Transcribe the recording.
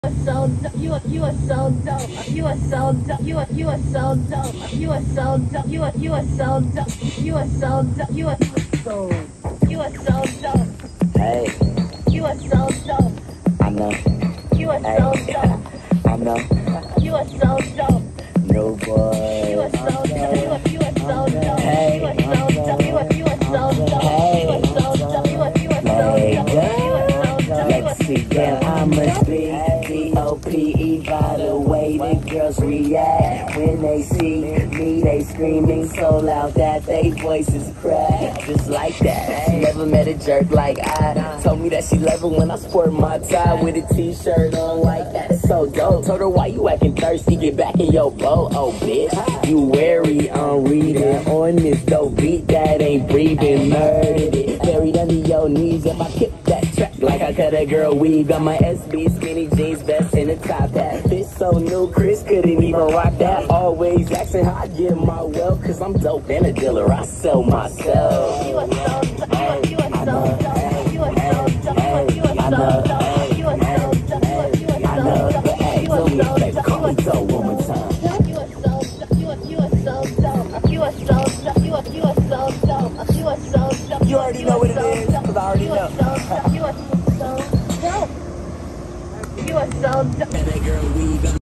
so dope. You are so dope. You are so dope. You are so dope. You are so dope. You are so dope. You are so dope. You are so dope. Hey, You are so dope. I know. You are Hey, so dope. I know. You are so dope. No boy. You are so dope. You are so dope. Hey, You are so dope. You are so dope. hey, You are so dope. You are so dope. You are so dope. Let's see, damn, I must be D-O-P-E by the way the girls react. When they see me, they screaming so loud that they voices crack. Just like that. She never met a jerk like I. Told me that she love it when I sport my tie with a t-shirt on like that. It's so dope. Told her, why you acting thirsty? Get back in your boat, oh bitch. You wary, I'm reading on this dope beat that ain't breathing. Murdered it, buried under your knees. If I kept that track like I cut a girl weave. Got my SB skinny jeans, vest in the top hat. This so new, Chris couldn't even rock that. Always asking how I get my wealth, cause I'm dope and a dealer, I sell myself. You are so dope. You are so dope. You are so dope. You are so dope. You are so dope. You are so dope. You are so dope. Call me dope one more time. You are so dope. You are so dope. You are so dope. You are so dope. You are so dope. You already know what it is, cause I already know. You are so dope. You are so dope. And that girl weave.